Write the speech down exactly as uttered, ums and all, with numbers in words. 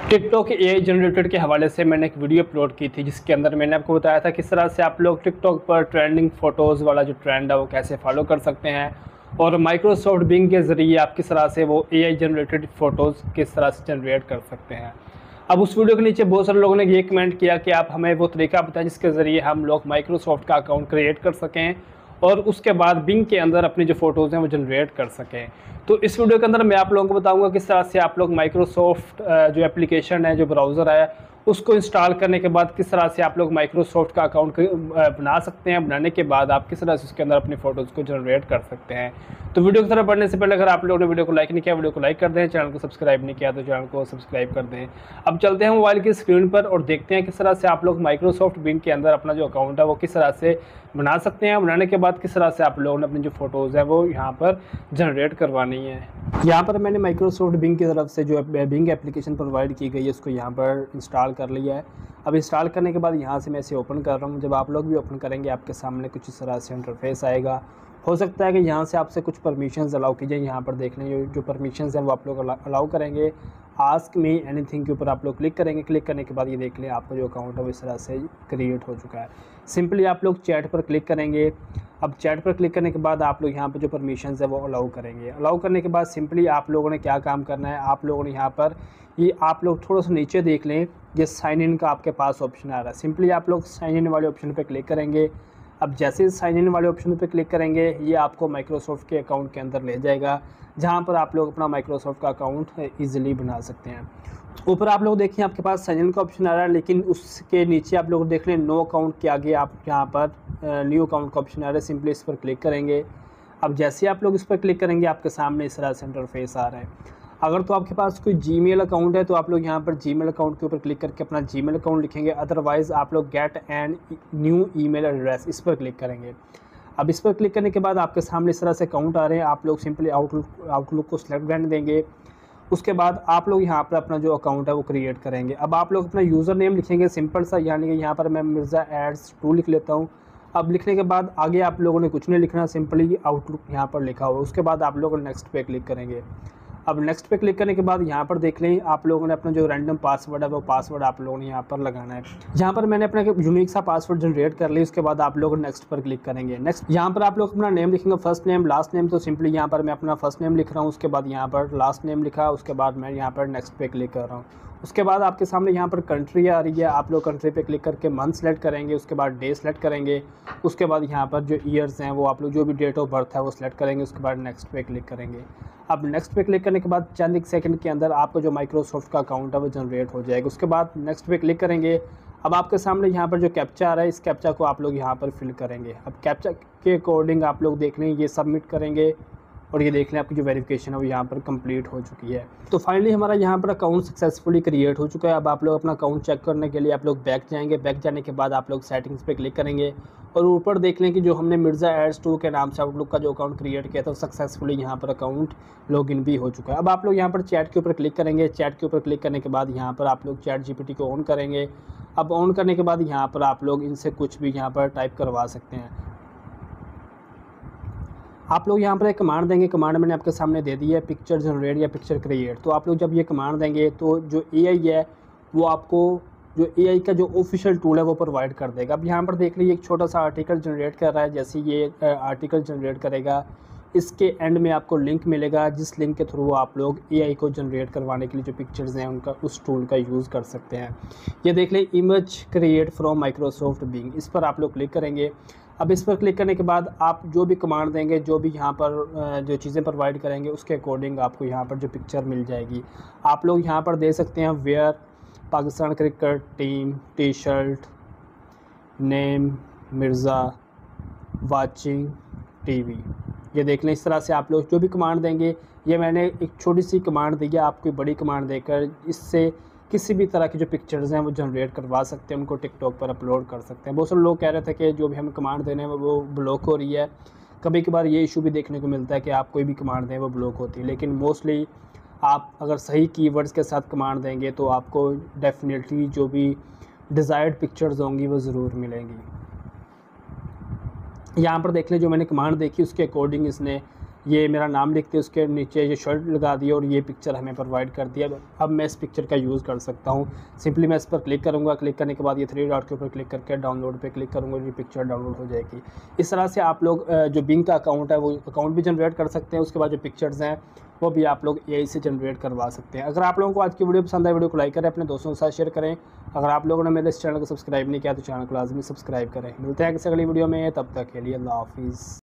TikTok AI generated के हवाले से मैंने एक वीडियो अपलोड की थी जिसके अंदर मैंने आपको बताया था किस तरह से आप लोग टिकटॉक पर ट्रेंडिंग फ़ोटोज़ वाला जो ट्रेंड है वो कैसे फॉलो कर सकते हैं और माइक्रोसॉफ्ट बिंग के ज़रिए आप किस तरह से वो एआई जनरेटेड फ़ोटोज़ किस तरह से जनरेट कर सकते हैं। अब उस वीडियो के नीचे बहुत सारे लोगों ने ये कमेंट किया कि आप हमें वो तरीका बताएं जिसके ज़रिए हम लोग माइक्रोसॉफ्ट का अकाउंट क्रिएट कर सकें और उसके बाद बिंग के अंदर अपनी जो फ़ोटोज़ हैं वो जनरेट कर सकें। तो इस वीडियो के अंदर मैं आप लोगों को बताऊंगा किस तरह से आप लोग माइक्रोसॉफ्ट जो एप्लीकेशन है, जो ब्राउज़र है, उसको इंस्टॉल करने के बाद किस तरह से आप लोग माइक्रोसॉफ्ट का अकाउंट बना सकते हैं। बनाने के बाद आप किस तरह से उसके अंदर अपनी फ़ोटोज़ को जनरेट कर सकते हैं। तो वीडियो की तरफ बढ़ने से पहले अगर आप लोगों ने वीडियो को लाइक नहीं किया, वीडियो को लाइक कर दें। चैनल को सब्सक्राइब नहीं किया तो चैनल को सब्सक्राइब कर दें। अब चलते हैं मोबाइल की स्क्रीन पर और देखते हैं किस तरह से आप लोग माइक्रोसॉफ्ट बिंग के अंदर अपना जो अकाउंट है वो किस तरह से बना सकते हैं। बनाने के बाद किस तरह से आप लोगों ने अपनी जो फ़ोटोज़ है वो यहाँ पर जनरेट करवानी है। यहाँ पर मैंने माइक्रोसॉफ्ट बिंग की तरफ से जो बिंग एप्लीकेशन प्रोवाइड की गई है उसको यहाँ पर इंस्टॉल कर लिया है। अब इंस्टॉल करने के बाद यहाँ से मैं इसे ओपन कर रहा हूँ। जब आप लोग भी ओपन करेंगे आपके सामने कुछ इस तरह से इंटरफेस आएगा। हो सकता है कि यहाँ से आपसे कुछ परमिशंस अलाउ कीजिए। यहाँ पर देख लें जो परमिशंस हैं वो आप लोग अलाउ करेंगे। आस्क मी एनीथिंग के ऊपर आप लोग क्लिक करेंगे। क्लिक करने के बाद ये देख लें आपका जो अकाउंट है वो इस तरह से क्रिएट हो चुका है। सिंपली आप लोग चैट पर क्लिक करेंगे। अब चैट पर क्लिक करने के बाद आप लोग यहाँ पर जो परमिशंस है वो अलाउ करेंगे। अलाउ करने के बाद सिंपली आप लोगों ने क्या काम करना है, आप लोगों ने यहाँ पर ये आप लोग थोड़ा सा नीचे देख लें, ये साइन इन का आपके पास ऑप्शन आ रहा है। सिंपली आप लोग साइन इन वाले ऑप्शन पर क्लिक करेंगे। अब जैसे ही साइन इन वाले ऑप्शन पे क्लिक करेंगे ये आपको माइक्रोसॉफ्ट के अकाउंट के अंदर ले जाएगा, जहां पर आप लोग अपना माइक्रोसॉफ्ट का अकाउंट इजीली बना सकते हैं। ऊपर आप लोग देखिए आपके पास साइन इन का ऑप्शन आ रहा है, लेकिन उसके नीचे आप लोग देख लें नो अकाउंट के आगे आप यहाँ पर न्यू अकाउंट का ऑप्शन आ रहा है। सिंपली इस पर क्लिक करेंगे। अब जैसे आप लोग इस पर क्लिक करेंगे आपके सामने इस तरह से इंटरफेस आ रहा है। अगर तो आपके पास कोई जीमेल अकाउंट है तो आप लोग यहाँ पर जीमेल अकाउंट के ऊपर क्लिक करके अपना जीमेल अकाउंट लिखेंगे। अदरवाइज़ आप लोग get and new email address इस पर क्लिक करेंगे। अब इस पर क्लिक करने के बाद आपके सामने इस तरह से अकाउंट आ रहे हैं। आप लोग सिंपली आउटलुक आउटलुक को सिलेक्ट करने देंगे। उसके बाद आप लोग यहाँ पर अपना जो अकाउंट है वो क्रिएट करेंगे। अब आप लोग अपना यूज़र नेम लिखेंगे सिंपल सा, यानी कि यहाँ पर मैं मिर्ज़ा एड्स टू लिख लेता हूँ। अब लिखने के बाद आगे आप लोगों ने कुछ नहीं लिखना, सिंपली आउटलुक यहाँ पर लिखा हुआ। उसके बाद आप लोग नेक्स्ट पे क्लिक करेंगे। अब नेक्स्ट पे क्लिक करने के बाद यहाँ पर देख लें आप लोगों ने अपना जो रैंडम पासवर्ड है वो पासवर्ड आप लोगों ने यहाँ पर लगाना है। यहाँ पर मैंने अपना यूनिक सा पासवर्ड जनरेट कर लिया। उसके बाद आप लोग नेक्स्ट पर क्लिक करेंगे। नेक्स्ट यहाँ पर आप लोग अपना नेम लिखेंगे, फर्स्ट नेम लास्ट नेम। तो सिंपली यहाँ पर मैं अपना फर्स्ट नेम लिख रहा हूँ, उसके बाद यहाँ पर लास्ट नेम लिखा, उसके बाद मैं यहाँ पर नेक्स्ट पे क्लिक कर रहा हूँ। उसके बाद आपके सामने यहाँ पर कंट्री आ रही है, आप लोग कंट्री पे क्लिक करके मंथ सेलेक्ट करेंगे। उसके बाद डे सेलेक्ट करेंगे। उसके बाद यहाँ पर जो ईयर्स हैं वो आप लोग जो भी डेट ऑफ बर्थ है वो सिलेक्ट करेंगे। उसके बाद नेक्स्ट पे क्लिक करेंगे। अब नेक्स्ट पे क्लिक करने के बाद चंद एक सेकंड के अंदर आपका जो माइक्रोसॉफ्ट का अकाउंट है वो जनरेट हो जाएगा। उसके बाद नेक्स्ट पे क्लिक करेंगे। अब आपके सामने यहाँ पर जो कैप्चा आ रहा है इस कैप्चा को आप लोग यहाँ पर फिल करेंगे। अब कैप्चा के अकॉर्डिंग आप लोग देख लें ये सबमिट करेंगे और ये देख लें आपकी जो वेरिफिकेशन है वो यहाँ पर कंप्लीट हो चुकी है। तो फाइनली हमारा यहाँ पर अकाउंट सक्सेसफुली क्रिएट हो चुका है। अब आप लोग अपना अकाउंट चेक करने के लिए आप लोग बैक जाएंगे। बैक जाने के बाद आप लोग सेटिंग्स पे क्लिक करेंगे और ऊपर देख लें कि जो हमने मिर्ज़ा एड्स टू के नाम से आउटलुक का जो अकाउंट क्रिएट किया था सक्सेसफुली यहाँ पर अकाउंट लॉगिन भी हो चुका है। अब आप लोग यहाँ पर चैट के ऊपर क्लिक करेंगे। चैट के ऊपर क्लिक करने के बाद यहाँ पर आप लोग चैट जीपीटी को ऑन करेंगे। अब ऑन करने के बाद यहाँ पर आप लोग इनसे कुछ भी यहाँ पर टाइप करवा सकते हैं। आप लोग यहाँ पर एक कमांड देंगे। कमांड मैंने आपके सामने दे दी है, पिक्चर जनरेट या पिक्चर क्रिएट। तो आप लोग जब ये कमांड देंगे तो जो एआई है वो आपको जो एआई का जो ऑफिशियल टूल है वो प्रोवाइड कर देगा। अब यहाँ पर देख लीजिए एक छोटा सा आर्टिकल जनरेट कर रहा है। जैसे ये आर्टिकल जनरेट करेगा इसके एंड में आपको लिंक मिलेगा, जिस लिंक के थ्रू आप लोग एआई को जनरेट करवाने के लिए जो पिक्चर्स हैं उनका उस टूल का यूज़ कर सकते हैं। ये देख लें image create from Microsoft Bing, इस पर आप लोग क्लिक करेंगे। अब इस पर क्लिक करने के बाद आप जो भी कमांड देंगे, जो भी यहाँ पर जो चीज़ें प्रोवाइड करेंगे उसके अकॉर्डिंग आपको यहाँ पर जो पिक्चर मिल जाएगी। आप लोग यहाँ पर दे सकते हैं where Pakistan cricket team, T shirt, name Mirza, watching TV. ये देख लें इस तरह से आप लोग जो भी कमांड देंगे, ये मैंने एक छोटी सी कमांड दी है, आपको बड़ी कमांड देकर इससे किसी भी तरह की जो पिक्चर्स हैं वो जनरेट करवा सकते हैं, उनको टिकटॉक पर अपलोड कर सकते हैं। बहुत सारे लोग कह रहे थे कि जो भी हम कमांड देने हैं वो ब्लॉक हो रही है। कभी कभार ये इशू भी देखने को मिलता है कि आप कोई भी कमांड दें वो ब्लॉक होती है, लेकिन मोस्टली आप अगर सही कीवर्ड्स के साथ कमांड देंगे तो आपको डेफिनेटली जो भी डिज़ायर्ड पिक्चर्स होंगी वो ज़रूर मिलेंगी। यहाँ पर देख लें जो मैंने कमांड देखी उसके अकॉर्डिंग इसने ये मेरा नाम लिख के उसके नीचे ये शर्ट लगा दिया और ये पिक्चर हमें प्रोवाइड कर दिया। अब मैं इस पिक्चर का यूज़ कर सकता हूँ। सिंपली मैं इस पर क्लिक करूँगा, क्लिक करने के बाद ये थ्री डॉट के ऊपर क्लिक करके डाउनलोड पे क्लिक करूँगा, ये पिक्चर डाउनलोड हो जाएगी। इस तरह से आप लोग जो बिंग का अकाउंट है वो अकाउंट भी जनरेट कर सकते हैं। उसके बाद जो पिक्चर्स हैं वो भी आप लोग एआई से जनरेट करवा सकते हैं। अगर आप लोगों को आज की वीडियो पसंद आए, वीडियो को लाइक करें, अपने दोस्तों के साथ शेयर करें। अगर आप लोगों ने मेरे इस चैनल को सब्सक्राइब नहीं किया तो चैनल को लाजमी सब्सक्राइब करें। मिलते हैं किसी अगली वीडियो में, तब तक के लिए अल्लाह हाफिज़।